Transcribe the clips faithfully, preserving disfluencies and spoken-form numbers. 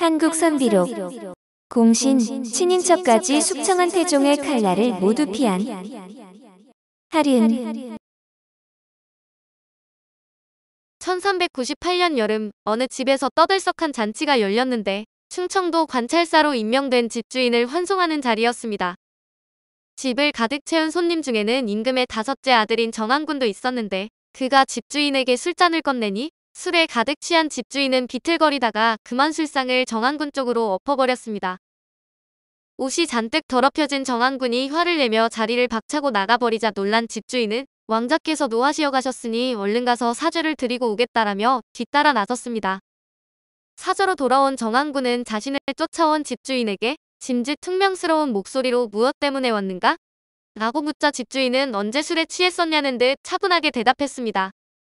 한국 선비록 공신, 친인척까지 숙청한 태종의 칼날을 모두 피한 하륜. 천삼백구십팔 년 여름, 어느 집에서 떠들썩한 잔치가 열렸는데 충청도 관찰사로 임명된 집주인을 환송하는 자리였습니다. 집을 가득 채운 손님 중에는 임금의 다섯째 아들인 정한군도 있었는데 그가 집주인에게 술잔을 건네니 술에 가득 취한 집주인은 비틀거리다가 그만 술상을 정한군 쪽으로 엎어버렸습니다. 옷이 잔뜩 더럽혀진 정한군이 화를 내며 자리를 박차고 나가버리자 놀란 집주인은 왕자께서 노하시어 가셨으니 얼른 가서 사죄를 드리고 오겠다라며 뒤따라 나섰습니다. 사저로 돌아온 정한군은 자신을 쫓아온 집주인에게 짐짓 퉁명스러운 목소리로 무엇 때문에 왔는가? 라고 묻자 집주인은 언제 술에 취했었냐는 듯 차분하게 대답했습니다.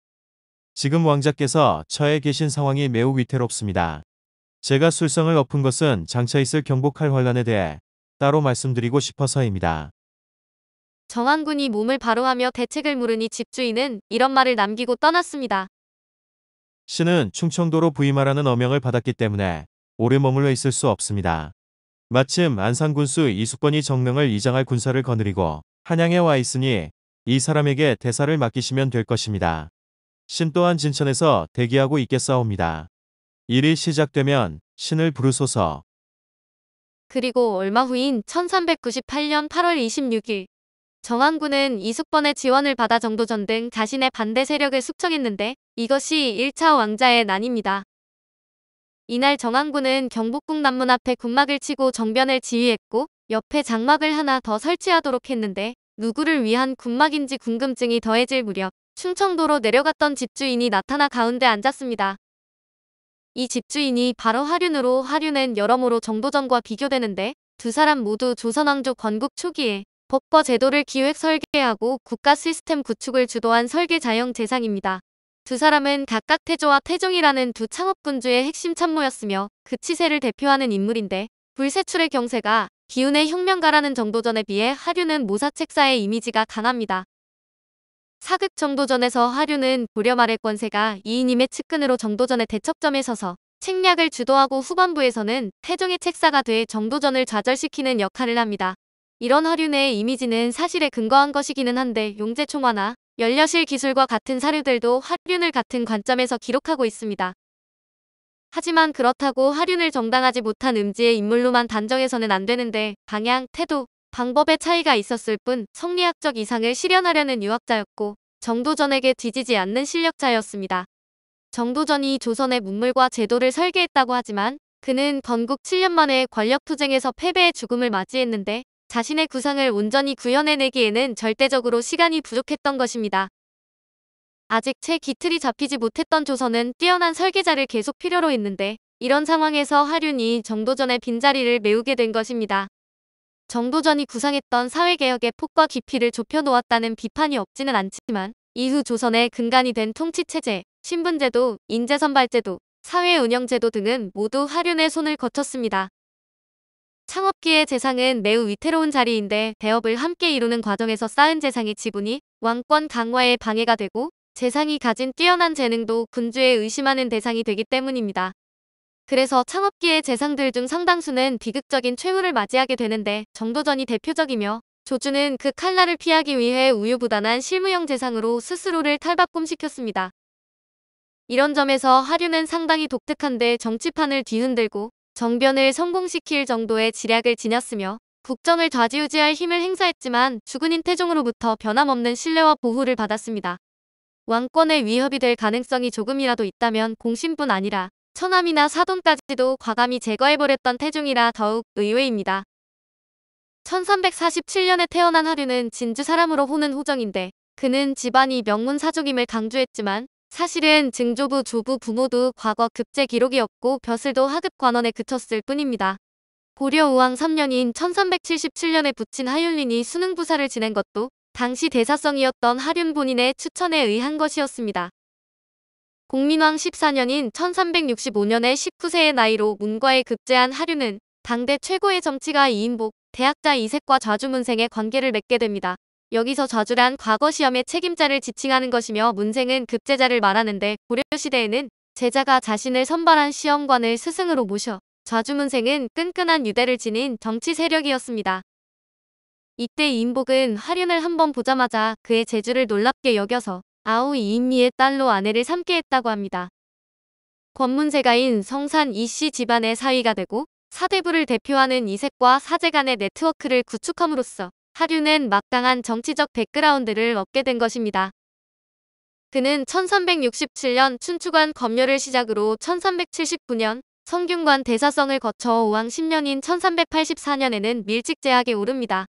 지금 왕자께서 처해 계신 상황이 매우 위태롭습니다. 제가 술상을 엎은 것은 장차 있을 경복할 환란에 대해 따로 말씀드리고 싶어서입니다. 정한군이 몸을 바로하며 대책을 물으니 집주인은 이런 말을 남기고 떠났습니다. 신은 충청도로 부임하라는 어명을 받았기 때문에 오래 머물러 있을 수 없습니다. 마침 안산군수 이숙번이 정릉을 이장할 군사를 거느리고 한양에 와 있으니 이 사람에게 대사를 맡기시면 될 것입니다. 신 또한 진천에서 대기하고 있겠사옵니다. 일이 시작되면 신을 부르소서. 그리고 얼마 후인 천삼백구십팔 년 팔월 이십육일 정한군은 이숙번의 지원을 받아 정도전 등 자신의 반대 세력을 숙청했는데 이것이 일 차 왕자의 난입니다. 이날 정한군은 경복궁 남문 앞에 군막을 치고 정변을 지휘했고 옆에 장막을 하나 더 설치하도록 했는데 누구를 위한 군막인지 궁금증이 더해질 무렵 충청도로 내려갔던 집주인이 나타나 가운데 앉았습니다. 이 집주인이 바로 하륜으로 하륜은 여러모로 정도전과 비교되는데 두 사람 모두 조선왕조 건국 초기에 법과 제도를 기획 설계하고 국가 시스템 구축을 주도한 설계자형 재상입니다. 두 사람은 각각 태조와 태종이라는 두 창업군주의 핵심 참모였으며 그 치세를 대표하는 인물인데 불세출의 경세가 기운의 혁명가라는 정도전에 비해 하륜은 모사책사의 이미지가 강합니다. 사극 정도전에서 하륜은 고려 말의 권세가 이인임의 측근으로 정도전의 대척점에 서서 책략을 주도하고 후반부에서는 태종의 책사가 돼 정도전을 좌절시키는 역할을 합니다. 이런 하륜의 이미지는 사실에 근거한 것이기는 한데 용제총화나 연려실 기술과 같은 사료들도 하륜을 같은 관점에서 기록하고 있습니다. 하지만 그렇다고 하륜을 정당하지 못한 음지의 인물로만 단정해서는 안 되는데 방향, 태도, 방법의 차이가 있었을 뿐 성리학적 이상을 실현하려는 유학자였고 정도전에게 뒤지지 않는 실력자였습니다. 정도전이 조선의 문물과 제도를 설계했다고 하지만 그는 건국 칠 년 만에 권력투쟁에서 패배의 죽음을 맞이했는데 자신의 구상을 온전히 구현해내기에는 절대적으로 시간이 부족했던 것입니다. 아직 채 기틀이 잡히지 못했던 조선은 뛰어난 설계자를 계속 필요로 했는데 이런 상황에서 하륜이 정도전의 빈자리를 메우게 된 것입니다. 정도전이 구상했던 사회개혁의 폭과 깊이를 좁혀놓았다는 비판이 없지는 않지만 이후 조선의 근간이 된 통치체제, 신분제도, 인재선발제도, 사회운영제도 등은 모두 하륜의 손을 거쳤습니다. 창업기의 재상은 매우 위태로운 자리인데 대업을 함께 이루는 과정에서 쌓은 재상의 지분이 왕권 강화에 방해가 되고 재상이 가진 뛰어난 재능도 군주에 의심하는 대상이 되기 때문입니다. 그래서 창업기의 재상들 중 상당수는 비극적인 최후를 맞이하게 되는데 정도전이 대표적이며 조주는 그 칼날을 피하기 위해 우유부단한 실무형 재상으로 스스로를 탈바꿈시켰습니다. 이런 점에서 하륜은 상당히 독특한데 정치판을 뒤흔들고 정변을 성공시킬 정도의 지략을 지녔으며 국정을 좌지우지할 힘을 행사했지만 주군인 태종으로부터 변함없는 신뢰와 보호를 받았습니다. 왕권에 위협이 될 가능성이 조금이라도 있다면 공신뿐 아니라 처남이나 사돈까지도 과감히 제거해버렸던 태종이라 더욱 의외입니다. 천삼백사십칠 년에 태어난 하륜은 진주 사람으로 호는 호정인데 그는 집안이 명문사족임을 강조했지만 사실은 증조부, 조부, 부모도 과거 급제 기록이 없고 벼슬도 하급 관원에 그쳤을 뿐입니다. 고려 우왕 삼 년인 천삼백칠십칠 년에 부친 하윤린이 수능부사를 지낸 것도 당시 대사성이었던 하륜 본인의 추천에 의한 것이었습니다. 공민왕 십사 년인 천삼백육십오 년에 십구 세의 나이로 문과에 급제한 하륜은 당대 최고의 정치가 이인복, 대학자 이색과 좌주문생의 관계를 맺게 됩니다. 여기서 좌주란 과거 시험의 책임자를 지칭하는 것이며 문생은 급제자를 말하는데 고려시대에는 제자가 자신을 선발한 시험관을 스승으로 모셔 좌주문생은 끈끈한 유대를 지닌 정치 세력이었습니다. 이때 이인복은 하륜을 한번 보자마자 그의 재주를 놀랍게 여겨서 아우 이인미의 딸로 아내를 삼게 했다고 합니다. 권문세가인 성산 이씨 집안의 사위가 되고 사대부를 대표하는 이색과 사제 간의 네트워크를 구축함으로써 하륜은 막강한 정치적 백그라운드를 얻게 된 것입니다. 그는 천삼백육십칠 년 춘추관 검열을 시작으로 천삼백칠십구 년 성균관 대사성을 거쳐 오왕 십 년인 천삼백팔십사 년에는 밀직제학에 오릅니다.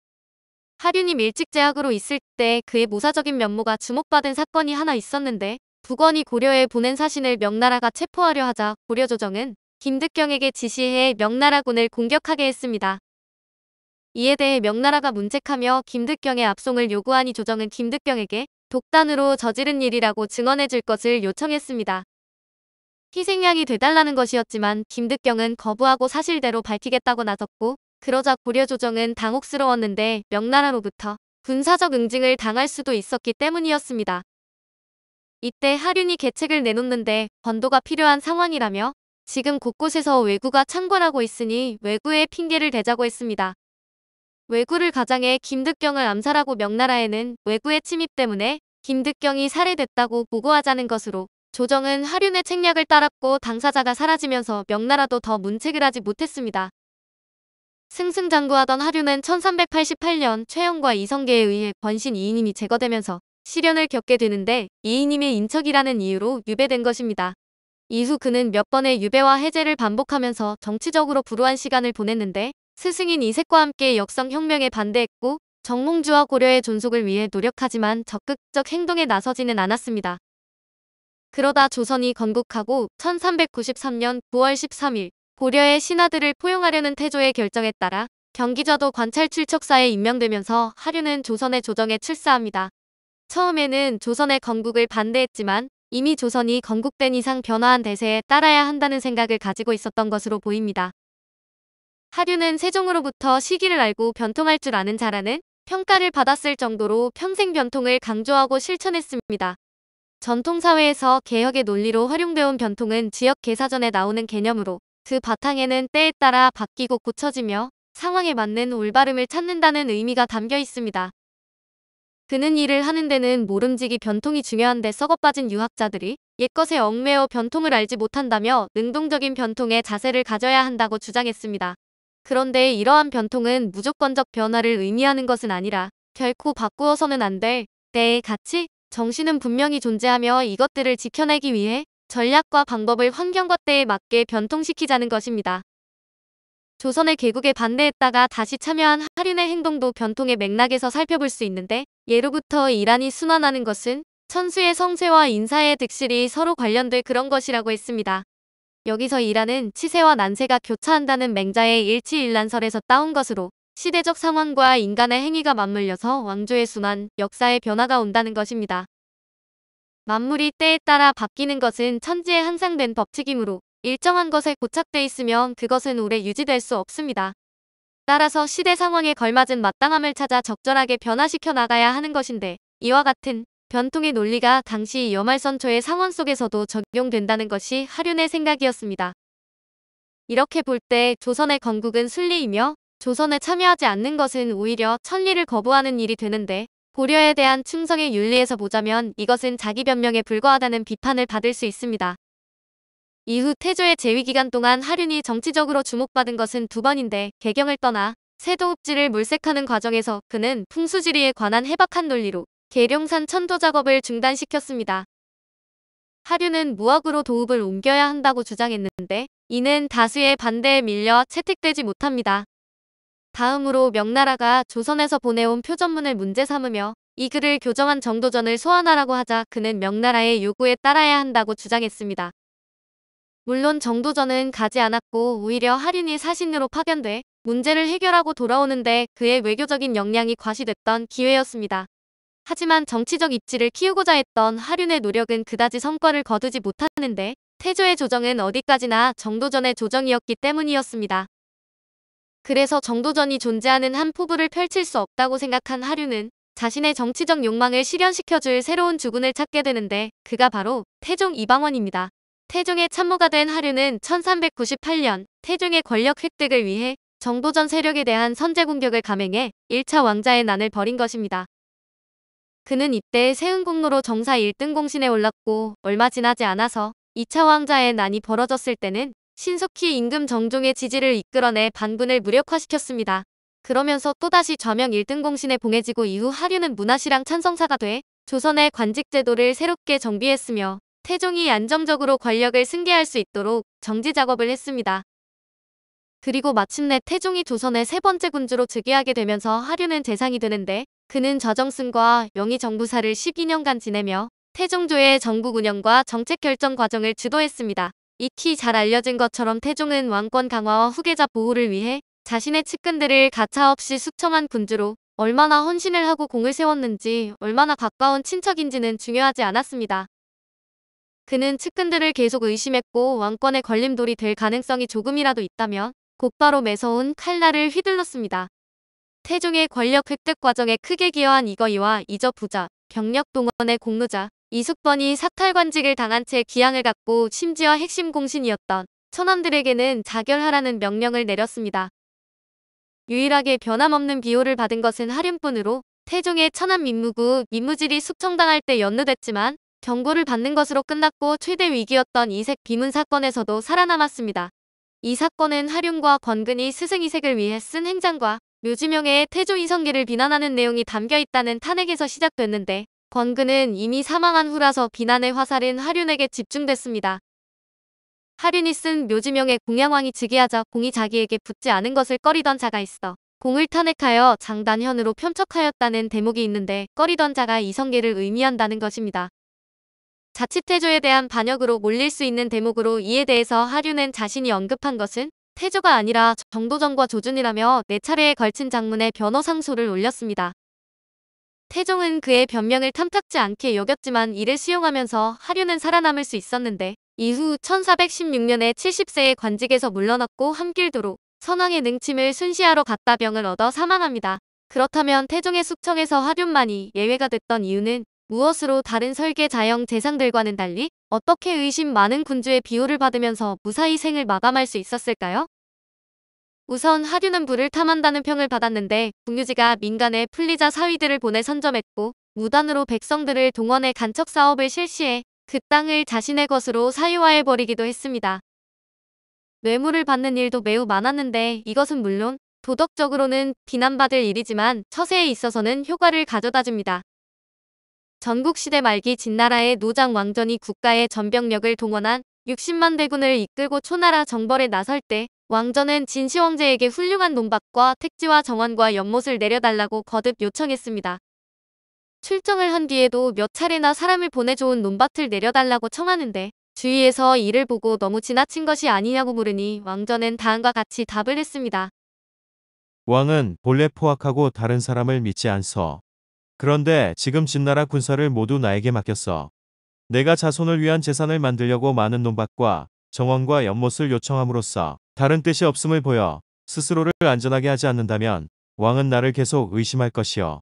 하륜이 밀직제학으로 있을 때 그의 모사적인 면모가 주목받은 사건이 하나 있었는데 북원이 고려에 보낸 사신을 명나라가 체포하려 하자 고려 조정은 김득경에게 지시해 명나라군을 공격하게 했습니다. 이에 대해 명나라가 문책하며 김득경의 압송을 요구하니 조정은 김득경에게 독단으로 저지른 일이라고 증언해 줄 것을 요청했습니다. 희생양이 돼달라는 것이었지만 김득경은 거부하고 사실대로 밝히겠다고 나섰고 그러자 고려 조정은 당혹스러웠는데 명나라로부터 군사적 응징을 당할 수도 있었기 때문이었습니다. 이때 하륜이 계책을 내놓는데 권도가 필요한 상황이라며 지금 곳곳에서 왜구가 창궐하고 있으니 왜구의 핑계를 대자고 했습니다. 왜구를 가장해 김득경을 암살하고 명나라에는 왜구의 침입 때문에 김득경이 살해됐다고 보고하자는 것으로 조정은 하륜의 책략을 따랐고 당사자가 사라지면서 명나라도 더 문책을 하지 못했습니다. 승승장구하던 하륜은 천삼백팔십팔 년 최영과 이성계에 의해 권신 이인임이 제거되면서 시련을 겪게 되는데 이인임의 인척이라는 이유로 유배된 것입니다. 이후 그는 몇 번의 유배와 해제를 반복하면서 정치적으로 불우한 시간을 보냈는데 스승인 이색과 함께 역성혁명에 반대했고 정몽주와 고려의 존속을 위해 노력하지만 적극적 행동에 나서지는 않았습니다. 그러다 조선이 건국하고 천삼백구십삼 년 구월 십삼 일 고려의 신하들을 포용하려는 태조의 결정에 따라 경기좌도 관찰출척사에 임명되면서 하륜은 조선의 조정에 출사합니다. 처음에는 조선의 건국을 반대했지만 이미 조선이 건국된 이상 변화한 대세에 따라야 한다는 생각을 가지고 있었던 것으로 보입니다. 하륜은 세종으로부터 시기를 알고 변통할 줄 아는 자라는 평가를 받았을 정도로 평생 변통을 강조하고 실천했습니다. 전통사회에서 개혁의 논리로 활용되어 온 변통은 지역 개사전에 나오는 개념으로 그 바탕에는 때에 따라 바뀌고 고쳐지며 상황에 맞는 올바름을 찾는다는 의미가 담겨 있습니다. 그는 일을 하는 데는 모름지기 변통이 중요한데 썩어빠진 유학자들이 옛것에 얽매여 변통을 알지 못한다며 능동적인 변통에 자세를 가져야 한다고 주장했습니다. 그런데 이러한 변통은 무조건적 변화를 의미하는 것은 아니라 결코 바꾸어서는 안 될 때의 가치, 정신은 분명히 존재하며 이것들을 지켜내기 위해 전략과 방법을 환경과 때에 맞게 변통시키자는 것입니다. 조선의 개국에 반대했다가 다시 참여한 하륜의 행동도 변통의 맥락에서 살펴볼 수 있는데 예로부터 이란이 순환하는 것은 천수의 성쇠와 인사의 득실이 서로 관련돼 그런 것이라고 했습니다. 여기서 이란은 치세와 난세가 교차한다는 맹자의 일치일란설에서 따온 것으로 시대적 상황과 인간의 행위가 맞물려서 왕조의 순환, 역사의 변화가 온다는 것입니다. 만물이 때에 따라 바뀌는 것은 천지에 항상 된 법칙이므로 일정한 것에 고착돼 있으면 그것은 오래 유지될 수 없습니다. 따라서 시대 상황에 걸맞은 마땅함을 찾아 적절하게 변화시켜 나가야 하는 것인데 이와 같은 변통의 논리가 당시 여말선초의 상황 속에서도 적용된다는 것이 하륜의 생각이었습니다. 이렇게 볼 때 조선의 건국은 순리이며 조선에 참여하지 않는 것은 오히려 천리를 거부하는 일이 되는데 고려에 대한 충성의 윤리에서 보자면 이것은 자기 변명에 불과하다는 비판을 받을 수 있습니다. 이후 태조의 재위기간 동안 하륜이 정치적으로 주목받은 것은 두 번인데 개경을 떠나 세도읍지를 물색하는 과정에서 그는 풍수지리에 관한 해박한 논리로 계룡산 천도 작업을 중단시켰습니다. 하륜은 무학으로 도읍을 옮겨야 한다고 주장했는데 이는 다수의 반대에 밀려 채택되지 못합니다. 다음으로 명나라가 조선에서 보내온 표전문을 문제 삼으며 이 글을 교정한 정도전을 소환하라고 하자 그는 명나라의 요구에 따라야 한다고 주장했습니다. 물론 정도전은 가지 않았고 오히려 하륜이 사신으로 파견돼 문제를 해결하고 돌아오는데 그의 외교적인 역량이 과시됐던 기회였습니다. 하지만 정치적 입지를 키우고자 했던 하륜의 노력은 그다지 성과를 거두지 못하는데 태조의 조정은 어디까지나 정도전의 조정이었기 때문이었습니다. 그래서 정도전이 존재하는 한 포부를 펼칠 수 없다고 생각한 하륜은 자신의 정치적 욕망을 실현시켜줄 새로운 주군을 찾게 되는데 그가 바로 태종 이방원입니다. 태종의 참모가 된 하류는 천삼백구십팔 년 태종의 권력 획득을 위해 정도전 세력에 대한 선제 공격을 감행해 일 차 왕자의 난을 벌인 것입니다. 그는 이때 세운공로로 정사 일 등 공신에 올랐고 얼마 지나지 않아서 이 차 왕자의 난이 벌어졌을 때는 신속히 임금 정종의 지지를 이끌어내 반군을 무력화시켰습니다. 그러면서 또다시 좌명 일 등 공신에 봉해지고 이후 하류는 문화시랑 찬성사가 돼 조선의 관직제도를 새롭게 정비했으며 태종이 안정적으로 권력을 승계할 수 있도록 정지 작업을 했습니다. 그리고 마침내 태종이 조선의 세 번째 군주로 즉위하게 되면서 하류는 재상이 되는데 그는 좌정승과 영의정부사를 십이 년간 지내며 태종조의 정국 운영과 정책 결정 과정을 주도했습니다. 익히 잘 알려진 것처럼 태종은 왕권 강화와 후계자 보호를 위해 자신의 측근들을 가차없이 숙청한 군주로 얼마나 헌신을 하고 공을 세웠는지 얼마나 가까운 친척인지는 중요하지 않았습니다. 그는 측근들을 계속 의심했고 왕권의 걸림돌이 될 가능성이 조금이라도 있다면 곧바로 매서운 칼날을 휘둘렀습니다. 태종의 권력 획득 과정에 크게 기여한 이거이와 이저 부자, 병력 동원의 공로자, 이숙번이 사탈관직을 당한 채 기양을 갖고 심지어 핵심 공신이었던 처남들에게는 자결하라는 명령을 내렸습니다. 유일하게 변함없는 비호를 받은 것은 하륜뿐으로 태종의 처남 민무구, 민무질이 숙청당할 때 연루됐지만 경고를 받는 것으로 끝났고 최대 위기였던 이색 비문 사건에서도 살아남았습니다. 이 사건은 하륜과 권근이 스승이색을 위해 쓴 행장과 묘지명예의 태조 이성계를 비난하는 내용이 담겨있다는 탄핵에서 시작됐는데 권근은 이미 사망한 후라서 비난의 화살은 하륜에게 집중됐습니다. 하륜이 쓴 묘지명예 공양왕이 즉위하자 공이 자기에게 붙지 않은 것을 꺼리던 자가 있어 공을 탄핵하여 장단현으로 편척하였다는 대목이 있는데 꺼리던 자가 이성계를 의미한다는 것입니다. 자칫태조에 대한 반역으로 몰릴 수 있는 대목으로 이에 대해서 하륜은 자신이 언급한 것은 태조가 아니라 정도전과 조준이라며 네 차례에 걸친 장문에 변호 상소를 올렸습니다. 태종은 그의 변명을 탐탁지 않게 여겼지만 이를 수용하면서 하륜은 살아남을 수 있었는데 이후 천사백십육 년에 칠십 세의 관직에서 물러났고 함길도로 선왕의 능침을 순시하러 갔다 병을 얻어 사망합니다. 그렇다면 태종의 숙청에서 하륜만이 예외가 됐던 이유는 무엇으로 다른 설계 자영 재상들과는 달리 어떻게 의심 많은 군주의 비호를 받으면서 무사히 생을 마감할 수 있었을까요? 우선 하륜은 불을 탐한다는 평을 받았는데 궁유지가 민간에 풀리자 사위들을 보내 선점했고 무단으로 백성들을 동원해 간척 사업을 실시해 그 땅을 자신의 것으로 사유화해버리기도 했습니다. 뇌물을 받는 일도 매우 많았는데 이것은 물론 도덕적으로는 비난받을 일이지만 처세에 있어서는 효과를 가져다줍니다. 전국시대 말기 진나라의 노장 왕전이 국가의 전병력을 동원한 육십만 대군을 이끌고 초나라 정벌에 나설 때 왕전은 진시 황제에게 훌륭한 논밭과 택지와 정원과 연못을 내려달라고 거듭 요청했습니다. 출정을 한 뒤에도 몇 차례나 사람을 보내 좋은 논밭을 내려달라고 청하는데 주위에서 이를 보고 너무 지나친 것이 아니냐고 물으니 왕전은 다음과 같이 답을 했습니다. 왕은 본래 포악하고 다른 사람을 믿지 않소. 그런데 지금 진나라 군사를 모두 나에게 맡겼어. 내가 자손을 위한 재산을 만들려고 많은 논밭과 정원과 연못을 요청함으로써 다른 뜻이 없음을 보여 스스로를 안전하게 하지 않는다면 왕은 나를 계속 의심할 것이요.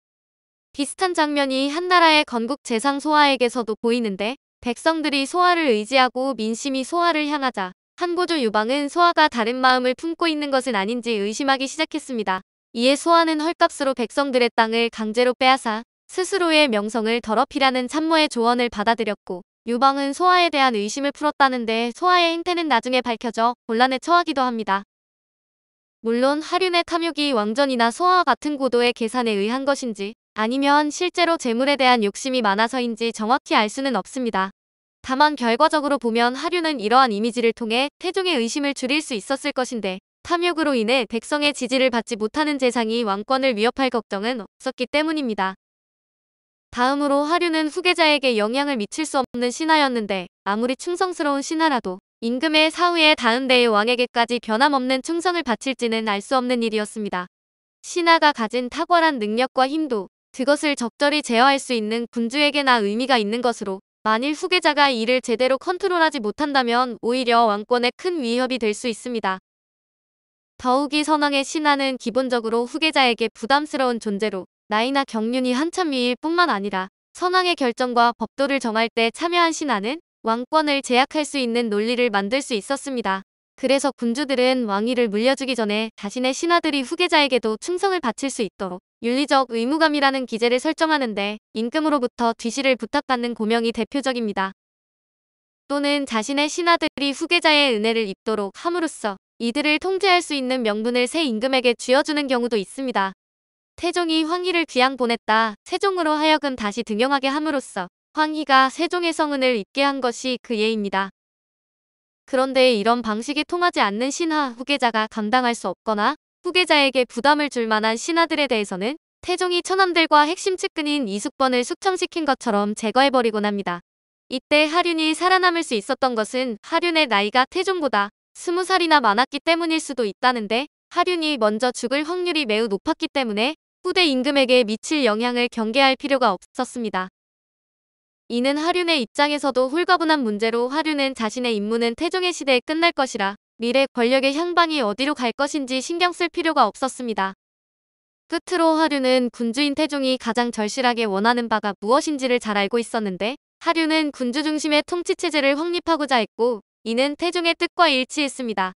비슷한 장면이 한나라의 건국 재상 소하에게서도 보이는데 백성들이 소하를 의지하고 민심이 소하를 향하자 한고조 유방은 소하가 다른 마음을 품고 있는 것은 아닌지 의심하기 시작했습니다. 이에 소하는 헐값으로 백성들의 땅을 강제로 빼앗아 스스로의 명성을 더럽히라는 참모의 조언을 받아들였고 유방은 소하에 대한 의심을 풀었다는데 소하의 행태는 나중에 밝혀져 혼란에 처하기도 합니다. 물론 하륜의 탐욕이 왕전이나 소하와 같은 고도의 계산에 의한 것인지 아니면 실제로 재물에 대한 욕심이 많아서인지 정확히 알 수는 없습니다. 다만 결과적으로 보면 하륜은 이러한 이미지를 통해 태종의 의심을 줄일 수 있었을 것인데 탐욕으로 인해 백성의 지지를 받지 못하는 재상이 왕권을 위협할 걱정은 없었기 때문입니다. 다음으로 하륜은 후계자에게 영향을 미칠 수 없는 신하였는데 아무리 충성스러운 신하라도 임금의 사후에 다음 대의 왕에게까지 변함없는 충성을 바칠지는 알 수 없는 일이었습니다. 신하가 가진 탁월한 능력과 힘도 그것을 적절히 제어할 수 있는 군주에게나 의미가 있는 것으로 만일 후계자가 이를 제대로 컨트롤하지 못한다면 오히려 왕권에 큰 위협이 될 수 있습니다. 더욱이 선왕의 신하는 기본적으로 후계자에게 부담스러운 존재로 나이나 경륜이 한참 위일 뿐만 아니라 선왕의 결정과 법도를 정할 때 참여한 신하는 왕권을 제약할 수 있는 논리를 만들 수 있었습니다. 그래서 군주들은 왕위를 물려주기 전에 자신의 신하들이 후계자에게도 충성을 바칠 수 있도록 윤리적 의무감이라는 기제를 설정하는데 임금으로부터 뒤시를 부탁받는 고명이 대표적입니다. 또는 자신의 신하들이 후계자의 은혜를 입도록 함으로써 이들을 통제할 수 있는 명분을 새 임금에게 쥐어주는 경우도 있습니다. 태종이 황희를 귀양 보냈다 세종으로 하여금 다시 등용하게 함으로써 황희가 세종의 성은을 입게 한 것이 그 예입니다. 그런데 이런 방식이 통하지 않는 신하 후계자가 감당할 수 없거나 후계자에게 부담을 줄 만한 신하들에 대해서는 태종이 처남들과 핵심 측근인 이숙번을 숙청시킨 것처럼 제거해버리곤 합니다. 이때 하륜이 살아남을 수 있었던 것은 하륜의 나이가 태종보다 스무 살이나 많았기 때문일 수도 있다는데 하륜이 먼저 죽을 확률이 매우 높았기 때문에 후대 임금에게 미칠 영향을 경계할 필요가 없었습니다. 이는 하륜의 입장에서도 홀가분한 문제로 하륜은 자신의 임무는 태종의 시대에 끝날 것이라 미래 권력의 향방이 어디로 갈 것인지 신경 쓸 필요가 없었습니다. 끝으로 하륜은 군주인 태종이 가장 절실하게 원하는 바가 무엇인지를 잘 알고 있었는데 하륜은 군주 중심의 통치체제를 확립하고자 했고 이는 태종의 뜻과 일치했습니다.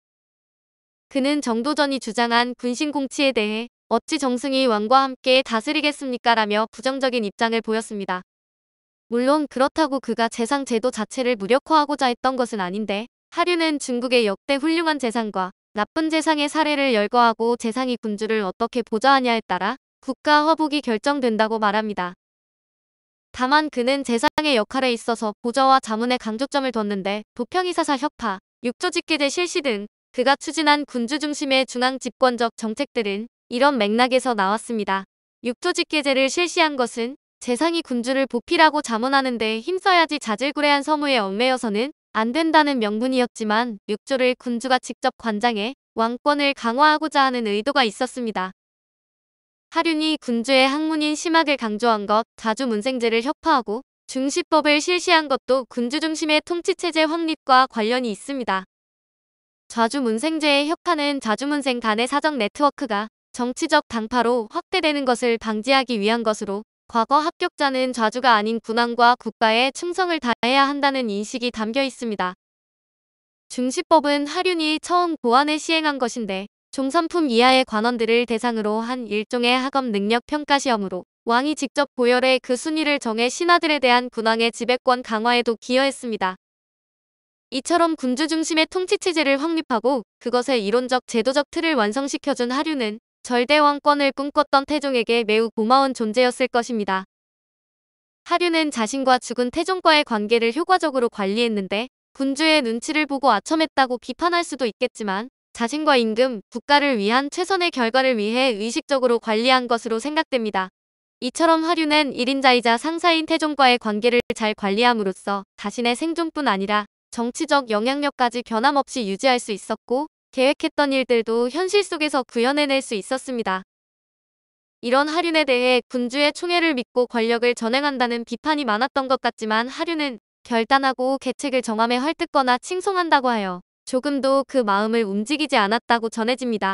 그는 정도전이 주장한 군신공치에 대해 어찌 정승이 왕과 함께 다스리겠습니까? 라며 부정적인 입장을 보였습니다. 물론 그렇다고 그가 재상 제도 자체를 무력화하고자 했던 것은 아닌데 하륜은 중국의 역대 훌륭한 재상과 나쁜 재상의 사례를 열거하고 재상이 군주를 어떻게 보좌하냐에 따라 국가 화복이 결정된다고 말합니다. 다만 그는 재상의 역할에 있어서 보좌와 자문에 강조점을 뒀는데 도평이사사 혁파, 육조직계제 실시 등 그가 추진한 군주 중심의 중앙 집권적 정책들은 이런 맥락에서 나왔습니다. 육조직계제를 실시한 것은 재상이 군주를 보필하고 자문하는 데 힘써야지 자질구레한 서무에 얽매여서는 안 된다는 명분이었지만 육조를 군주가 직접 관장해 왕권을 강화하고자 하는 의도가 있었습니다. 하륜이 군주의 학문인 심학을 강조한 것, 좌주문생제를 혁파하고 중시법을 실시한 것도 군주 중심의 통치체제 확립과 관련이 있습니다. 좌주문생제의 혁파는 좌주문생 간의 사적 네트워크가 정치적 당파로 확대되는 것을 방지하기 위한 것으로 과거 합격자는 좌주가 아닌 군왕과 국가에 충성을 다해야 한다는 인식이 담겨 있습니다. 중시법은 하륜이 처음 고안해 시행한 것인데 종선품 이하의 관원들을 대상으로 한 일종의 학업 능력 평가 시험으로 왕이 직접 고열해 그 순위를 정해 신하들에 대한 군왕의 지배권 강화에도 기여했습니다. 이처럼 군주 중심의 통치체제를 확립하고 그것의 이론적 제도적 틀을 완성시켜준 하륜은 절대 왕권을 꿈꿨던 태종에게 매우 고마운 존재였을 것입니다. 하륜은 자신과 죽은 태종과의 관계를 효과적으로 관리했는데 군주의 눈치를 보고 아첨했다고 비판할 수도 있겠지만 자신과 임금, 국가를 위한 최선의 결과를 위해 의식적으로 관리한 것으로 생각됩니다. 이처럼 하륜은 일인자이자 상사인 태종과의 관계를 잘 관리함으로써 자신의 생존뿐 아니라 정치적 영향력까지 변함없이 유지할 수 있었고 계획했던 일들도 현실 속에서 구현해낼 수 있었습니다. 이런 하륜에 대해 군주의 총애를 믿고 권력을 전행한다는 비판이 많았던 것 같지만 하륜은 결단하고 계책을 정함에 헐뜯거나 칭송한다고 하여 조금도 그 마음을 움직이지 않았다고 전해집니다.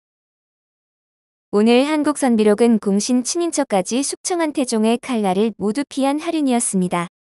오늘 한국선비록은 공신 친인척까지 숙청한 태종의 칼날을 모두 피한 하륜이었습니다.